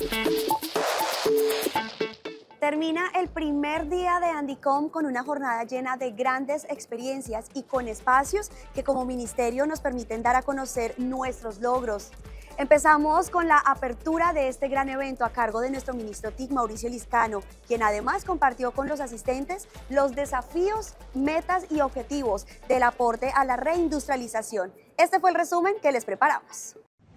Termina el primer día de Andicom con una jornada llena de grandes experiencias y con espacios que como ministerio nos permiten dar a conocer nuestros logros. Empezamos con la apertura de este gran evento a cargo de nuestro ministro TIC, Mauricio Liscano, quien además compartió con los asistentes los desafíos, metas y objetivos del aporte a la reindustrialización. Este fue el resumen que les preparamos.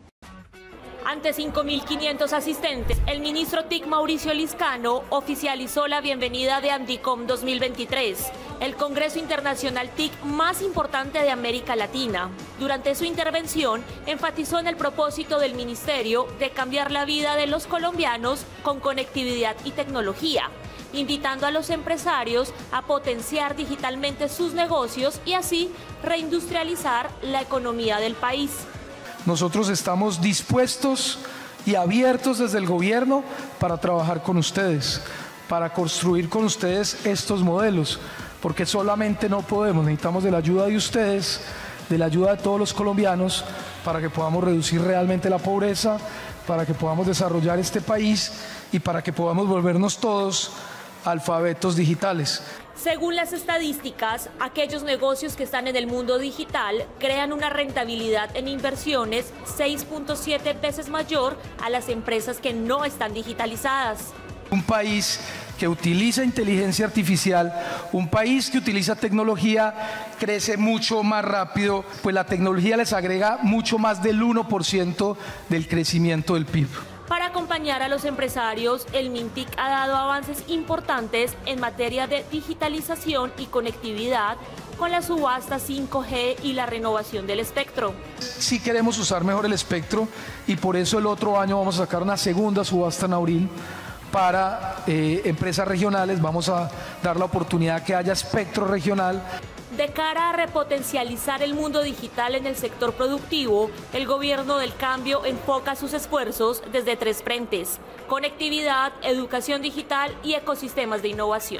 Ante 5.500 asistentes, el ministro TIC Mauricio Liscano oficializó la bienvenida de Andicom 2023, el Congreso Internacional TIC más importante de América Latina. Durante su intervención, enfatizó en el propósito del ministerio de cambiar la vida de los colombianos con conectividad y tecnología, invitando a los empresarios a potenciar digitalmente sus negocios y así reindustrializar la economía del país. Nosotros estamos dispuestos y abiertos desde el gobierno para trabajar con ustedes, para construir con ustedes estos modelos, porque solamente no podemos, necesitamos de la ayuda de ustedes, de la ayuda de todos los colombianos, para que podamos reducir realmente la pobreza, para que podamos desarrollar este país y para que podamos volvernos todos alfabetos digitales. Según las estadísticas, aquellos negocios que están en el mundo digital crean una rentabilidad en inversiones 6.7 veces mayor a las empresas que no están digitalizadas. Un país que utiliza inteligencia artificial, un país que utiliza tecnología, crece mucho más rápido, pues la tecnología les agrega mucho más del 1% del crecimiento del PIB. Para acompañar a los empresarios, el MINTIC ha dado avances importantes en materia de digitalización y conectividad con la subasta 5G y la renovación del espectro. Sí queremos usar mejor el espectro y por eso el otro año vamos a sacar una segunda subasta en abril para empresas regionales. Vamos a dar la oportunidad que haya espectro regional. De cara a repotencializar el mundo digital en el sector productivo, el gobierno del cambio enfoca sus esfuerzos desde 3 frentes: conectividad, educación digital y ecosistemas de innovación.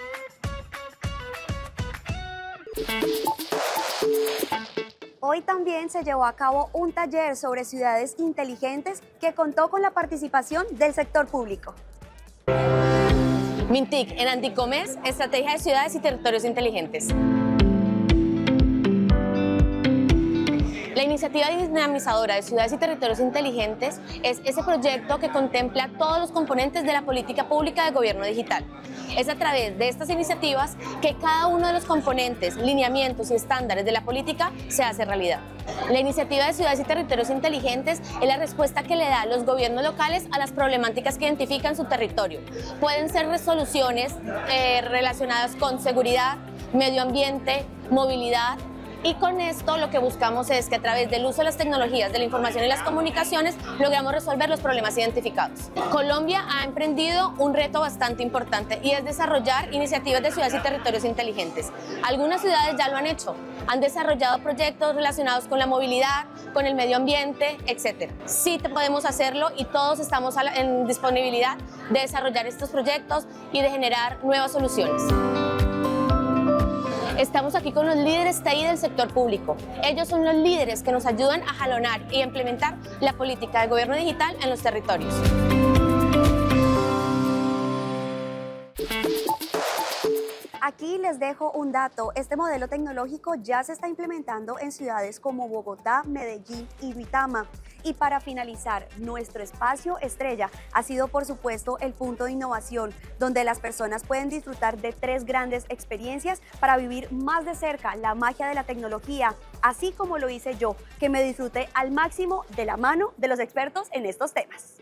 Hoy también se llevó a cabo un taller sobre ciudades inteligentes que contó con la participación del sector público. MINTIC en Andicom es Estrategia de Ciudades y Territorios Inteligentes. La iniciativa dinamizadora de Ciudades y Territorios Inteligentes es ese proyecto que contempla todos los componentes de la política pública de gobierno digital. Es a través de estas iniciativas que cada uno de los componentes, lineamientos y estándares de la política se hace realidad. La iniciativa de Ciudades y Territorios Inteligentes es la respuesta que le da a los gobiernos locales a las problemáticas que identifican su territorio. Pueden ser resoluciones relacionadas con seguridad, medio ambiente, movilidad. Y con esto lo que buscamos es que a través del uso de las tecnologías de la información y las comunicaciones logramos resolver los problemas identificados. Colombia ha emprendido un reto bastante importante y es desarrollar iniciativas de ciudades y territorios inteligentes. Algunas ciudades ya lo han hecho, han desarrollado proyectos relacionados con la movilidad, con el medio ambiente, etc. Sí podemos hacerlo y todos estamos en disponibilidad de desarrollar estos proyectos y de generar nuevas soluciones. Estamos aquí con los líderes TI del sector público. Ellos son los líderes que nos ayudan a jalonar y a implementar la política de gobierno digital en los territorios. Aquí les dejo un dato. Este modelo tecnológico ya se está implementando en ciudades como Bogotá, Medellín y Duitama. Y para finalizar, nuestro espacio estrella ha sido, por supuesto, el punto de innovación, donde las personas pueden disfrutar de 3 grandes experiencias para vivir más de cerca la magia de la tecnología, así como lo hice yo, que me disfruté al máximo de la mano de los expertos en estos temas.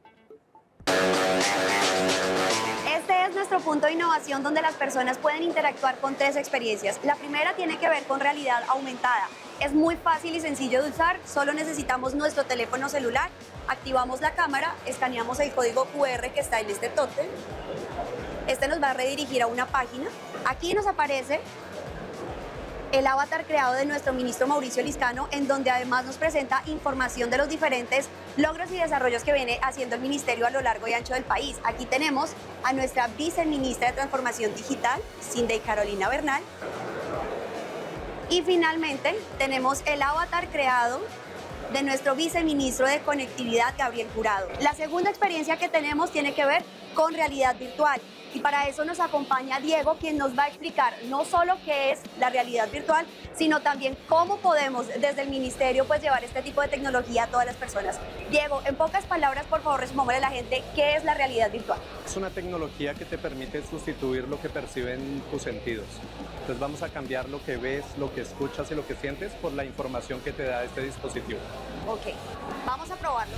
Este es nuestro punto de innovación donde las personas pueden interactuar con 3 experiencias. La primera tiene que ver con realidad aumentada. Es muy fácil y sencillo de usar, solo necesitamos nuestro teléfono celular, activamos la cámara, escaneamos el código QR que está en este tótem. Este nos va a redirigir a una página. Aquí nos aparece el avatar creado de nuestro ministro Mauricio Liscano, en donde además nos presenta información de los diferentes logros y desarrollos que viene haciendo el ministerio a lo largo y ancho del país. Aquí tenemos a nuestra viceministra de Transformación Digital, Cindy Carolina Bernal. Y finalmente tenemos el avatar creado de nuestro viceministro de Conectividad, Gabriel Jurado. La segunda experiencia que tenemos tiene que ver con realidad virtual. Y para eso nos acompaña Diego, quien nos va a explicar no solo qué es la realidad virtual, sino también cómo podemos desde el ministerio pues llevar este tipo de tecnología a todas las personas. Diego, en pocas palabras, por favor, resumámosle a la gente qué es la realidad virtual. Es una tecnología que te permite sustituir lo que perciben tus sentidos. Entonces vamos a cambiar lo que ves, lo que escuchas y lo que sientes por la información que te da este dispositivo. Ok, vamos a probarlo.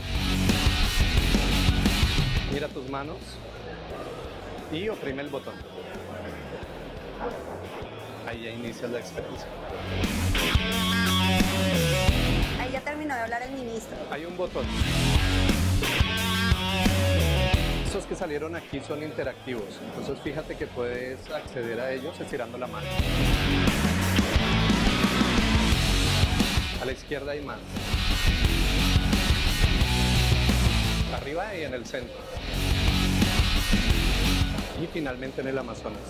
Mira tus manos y oprime el botón. Ahí ya inicia la experiencia. Ahí ya terminó de hablar el ministro. Hay un botón. Estos que salieron aquí son interactivos, entonces fíjate que puedes acceder a ellos estirando la mano. A la izquierda hay más. Arriba y en el centro. Y finalmente en el Amazonas.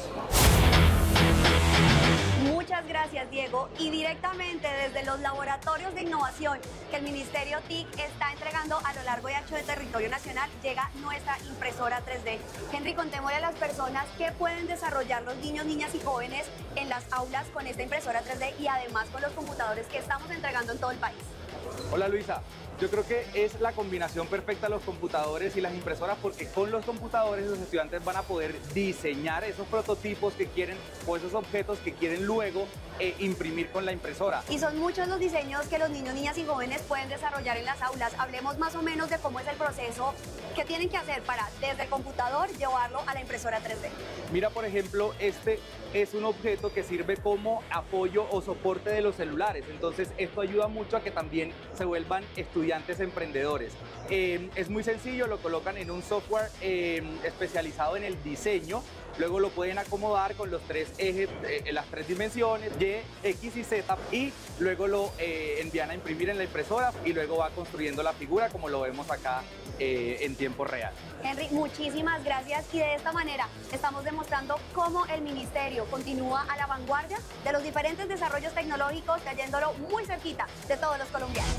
Muchas gracias, Diego. Y directamente desde los laboratorios de innovación que el Ministerio TIC está entregando a lo largo y ancho del territorio nacional, llega nuestra impresora 3D. Henry, contémosle a las personas qué pueden desarrollar los niños, niñas y jóvenes en las aulas con esta impresora 3D y además con los computadores que estamos entregando en todo el país. Hola Luisa, yo creo que es la combinación perfecta los computadores y las impresoras, porque con los computadores los estudiantes van a poder diseñar esos prototipos que quieren o esos objetos que quieren luego imprimir con la impresora. Y son muchos los diseños que los niños, niñas y jóvenes pueden desarrollar en las aulas. Hablemos más o menos de cómo es el proceso que tienen que hacer para desde el computador llevarlo a la impresora 3D. Mira, por ejemplo, este es un objeto que sirve como apoyo o soporte de los celulares. Entonces esto ayuda mucho a que también se vuelvan estudiantes emprendedores. Es muy sencillo, lo colocan en un software especializado en el diseño. Luego lo pueden acomodar con los tres ejes, las tres dimensiones, Y, X y Z, y luego lo envían a imprimir en la impresora y luego va construyendo la figura como lo vemos acá en tiempo real. Henry, muchísimas gracias, y de esta manera estamos demostrando cómo el ministerio continúa a la vanguardia de los diferentes desarrollos tecnológicos, trayéndolo muy cerquita de todos los colombianos.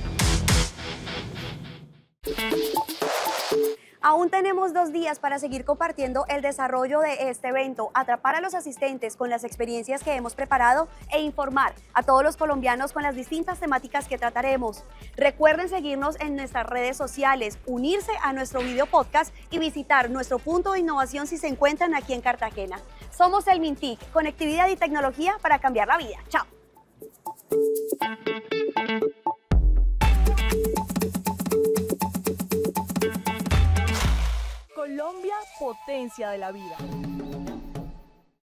Aún tenemos 2 días para seguir compartiendo el desarrollo de este evento, atrapar a los asistentes con las experiencias que hemos preparado e informar a todos los colombianos con las distintas temáticas que trataremos. Recuerden seguirnos en nuestras redes sociales, unirse a nuestro video podcast y visitar nuestro punto de innovación si se encuentran aquí en Cartagena. Somos el MINTIC, conectividad y tecnología para cambiar la vida. ¡Chao! Colombia, potencia de la vida.